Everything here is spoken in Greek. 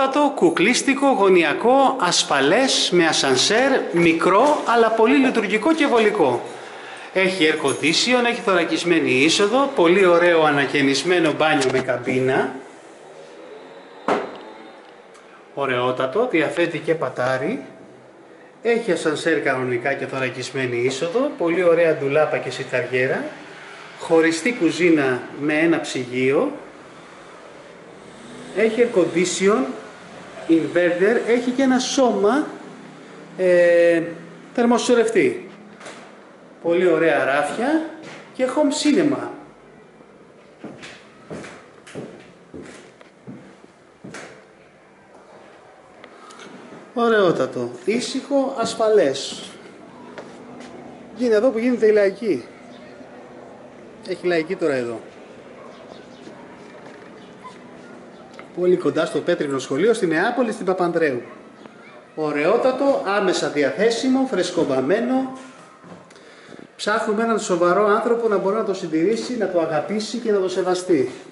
Ωραιότατο, κουκλίστικο, γωνιακό, ασφαλές, με ασανσέρ, μικρό, αλλά πολύ λειτουργικό και βολικό. Έχει air condition, έχει θωρακισμένη είσοδο, πολύ ωραίο ανακαινισμένο μπάνιο με καμπίνα. Ωραιότατο, διαθέτει και πατάρι. Έχει ασανσέρ κανονικά και θωρακισμένη είσοδο, πολύ ωραία ντουλάπα και σιταριέρα. Χωριστή κουζίνα με ένα ψυγείο. Έχει air condition, inverter, έχει και ένα σώμα θερμοσυσσωρευτή. Πολύ ωραία ράφια και home cinema. Ωραιότατο, ήσυχο, ασφαλές. Είναι εδώ που γίνεται η λαϊκή. Έχει λαϊκή τώρα εδώ. Πολύ κοντά στο Πέτρινο Σχολείο, στη Νεάπολη, στην Παπανδρέου. Ωραιότατο, άμεσα διαθέσιμο, φρεσκομπαμένο. Ψάχνουμε έναν σοβαρό άνθρωπο να μπορεί να το συντηρήσει, να το αγαπήσει και να το σεβαστεί.